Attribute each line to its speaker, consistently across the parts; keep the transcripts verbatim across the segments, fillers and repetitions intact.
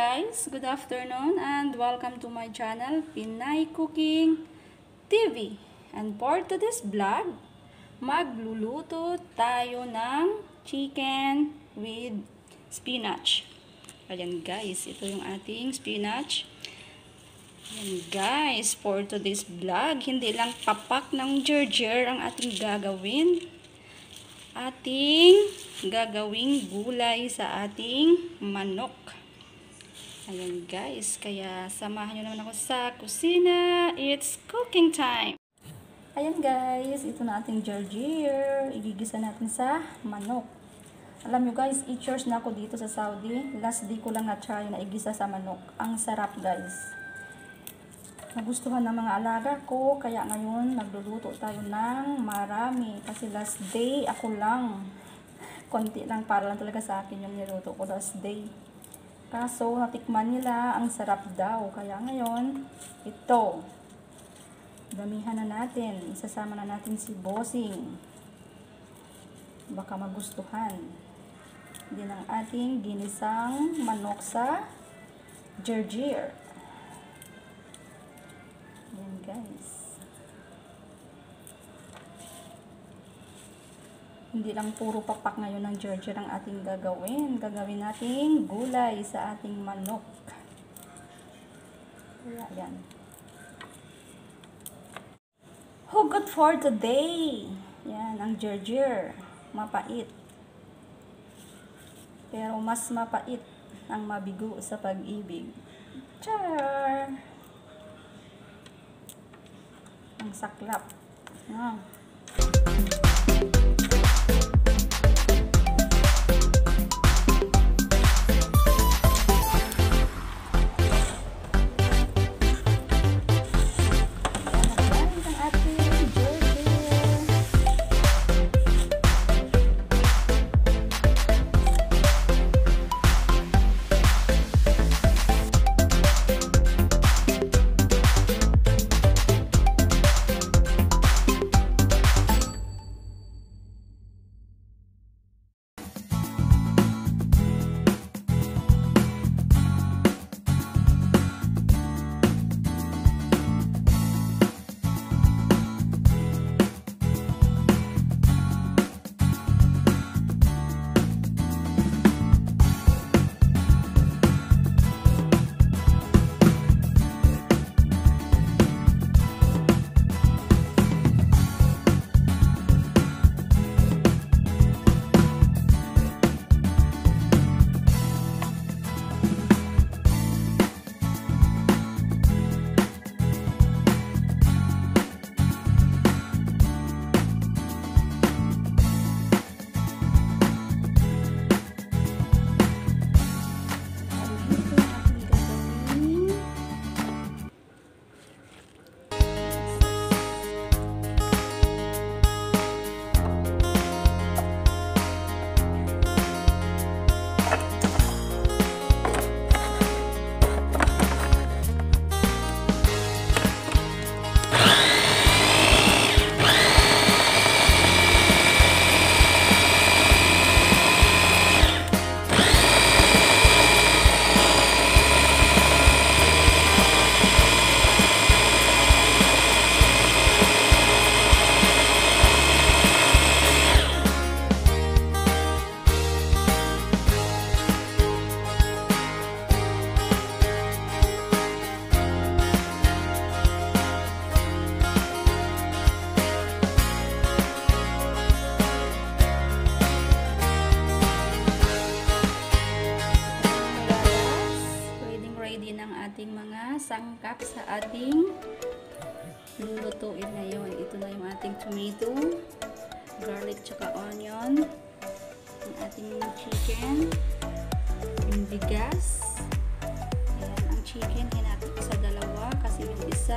Speaker 1: guys, good afternoon and welcome to my channel Pinay Cooking T V. And for today's vlog, magluluto tayo ng chicken with spinach. Ayan guys, ito yung ating spinach. Ayan guys, for today's vlog, hindi lang papak ng JerJer ang ating gagawin. Ating gagawing gulay sa ating manok. Ayan guys, kaya samahan nyo naman ako sa kusina. It's cooking time! Ayan guys, ito na ating JerJer. Igigisa natin sa manok. Alam nyo guys, eight years na ako dito sa Saudi. Last day ko lang na-try na igisa sa manok. Ang sarap guys. Nagustuhan ng mga alaga ko, kaya ngayon nagluluto tayo ng marami. Kasi last day ako lang. Konti lang, para lang talaga sa akin yung niluto ko last day. Kaso natikman nila, ang sarap daw. Kaya ngayon, ito. Damihan na natin. Isasama na natin si Bossing. Baka magustuhan. Din ang ating ginisang manok sa JerJer. Ayan guys. Hindi lang puro papak ngayon ng JerJer ang ating gagawin. Gagawin nating gulay sa ating manok. Ayan. Hugot for today. Yan, ang JerJer. Mapait. Pero mas mapait ang mabigo sa pag-ibig. Char! Ang saklap. Ah. Sangkap sa ating lulutuin ngayon. Ito na yung ating tomato, garlic, tsaka onion, ang ating chicken, yung bigas. Ayan, ang chicken hinati ko sa dalawa kasi yung isa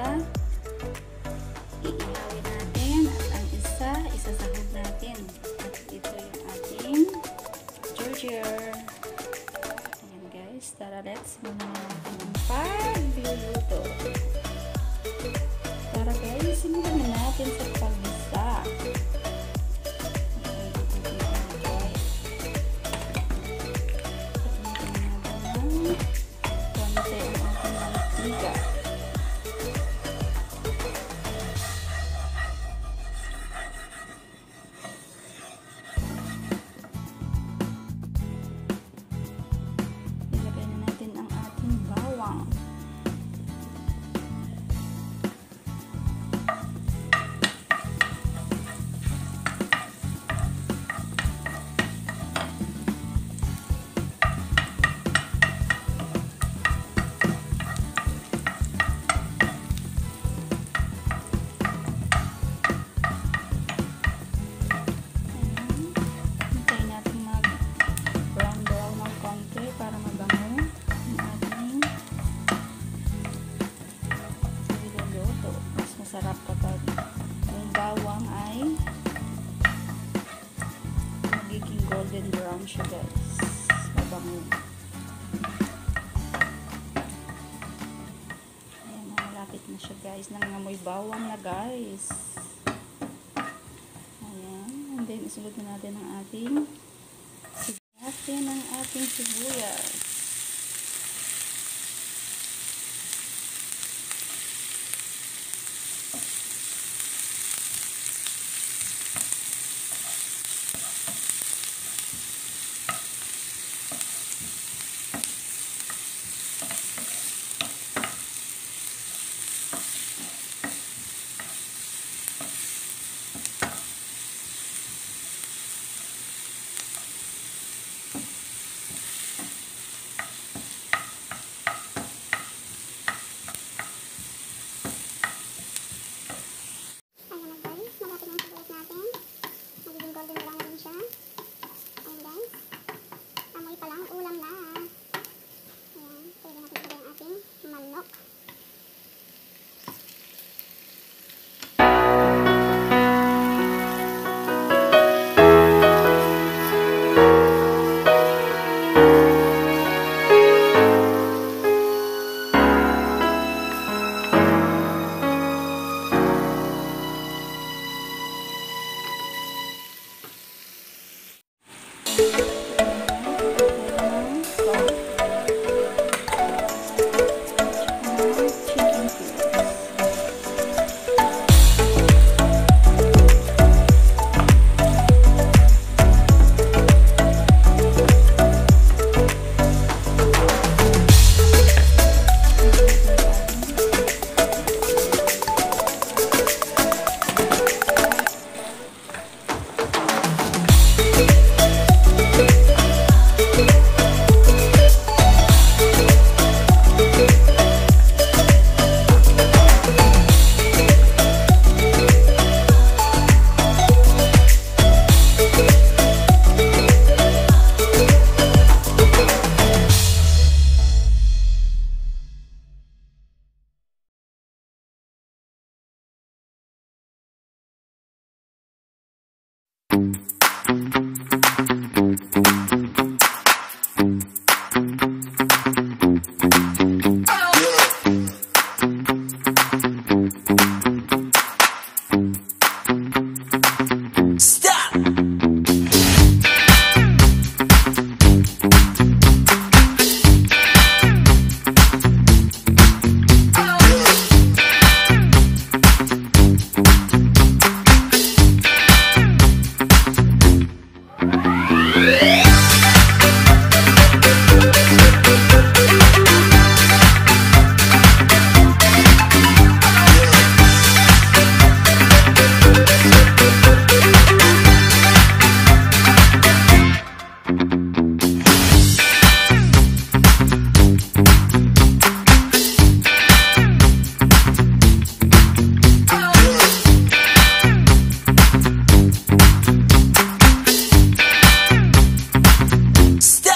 Speaker 1: iihawin natin at ang isa isasahog natin. At ito yung ating JerJer. Ayan guys, tara let's muna natin ang pagluluto. Tara guys, simulan na natin sa paggisa. mantika. Ilagay na natin ang ating bawang. Sarap kapag yung bawang ay magiging golden brown siya, guys. Mabango. Ayan, malapit na siya, guys. Nangangamoy bawang na, guys. Ayan. And then, isulot na natin ang ating natin ang ating sibuyas.
Speaker 2: Amoy pa lang, ulam na. Ayan, pwede natin ilagay ang ating manok.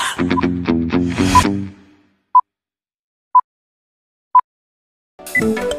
Speaker 1: Thank you.